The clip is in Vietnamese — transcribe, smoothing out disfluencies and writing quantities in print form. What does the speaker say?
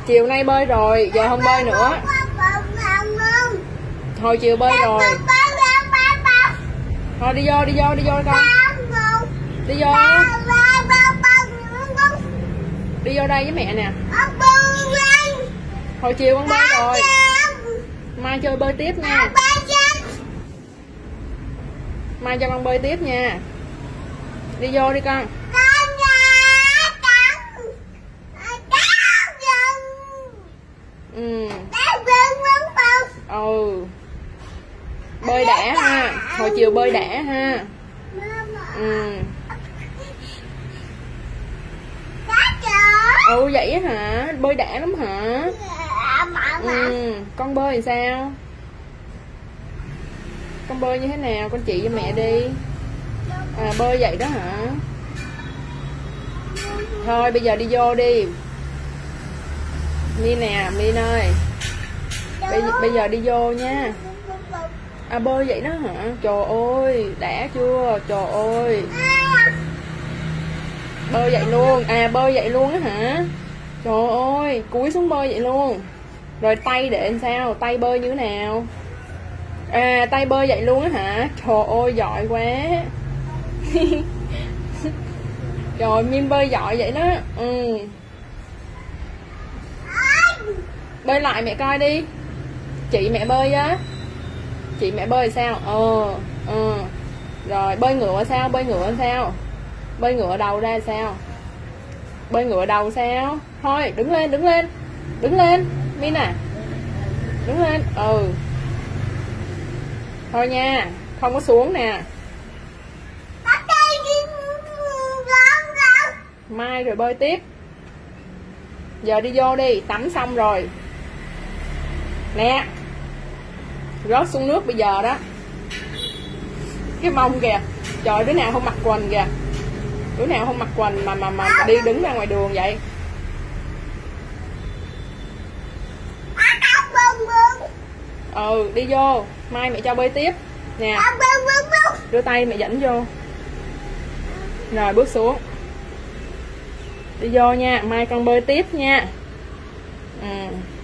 Chiều nay bơi rồi, giờ không bơi nữa. Hồi chiều bơi rồi. Thôi đi vô con. Đi vô. Đi vô đây với mẹ nè. Hồi chiều con bơi rồi. Mai chơi bơi tiếp nha. Mai cho con bơi tiếp nha. Đi vô đi con. Bơi đã ha. Hồi chiều bơi đã ha. Vậy hả? Bơi đã lắm hả? Con bơi thì sao? Con bơi như thế nào? Con chỉ cho mẹ đi. Bơi vậy đó hả? Thôi bây giờ đi vô đi Min nè. Min ơi, bây giờ đi vô nha. Bơi vậy đó hả? Trời ơi, đã chưa? Trời ơi, bơi vậy luôn. Bơi vậy luôn á hả? Trời ơi, cúi xuống bơi vậy luôn. Rồi tay để làm sao? Tay bơi như thế nào? Tay bơi vậy luôn á hả? Trời ơi, giỏi quá. Trời, Min bơi giỏi vậy đó. Bơi lại mẹ coi đi. Chị mẹ bơi á. Chị mẹ bơi sao? Rồi bơi ngựa sao? Bơi ngựa sao? Bơi ngựa đầu ra sao? Bơi ngựa đầu sao? Thôi đứng lên. Đứng lên Min à. Đứng lên. Thôi nha, không có xuống nè. Mai rồi bơi tiếp. Giờ đi vô đi, tắm xong rồi nè. Rớt xuống nước bây giờ đó. Cái mông kìa. Trời, đứa nào không mặc quần kìa. Đứa nào không mặc quần mà đi đứng ra ngoài đường vậy? Đi vô. Mai mẹ cho bơi tiếp nè. Đưa tay mẹ dẫn vô. Rồi bước xuống. Đi vô nha. Mai con bơi tiếp nha.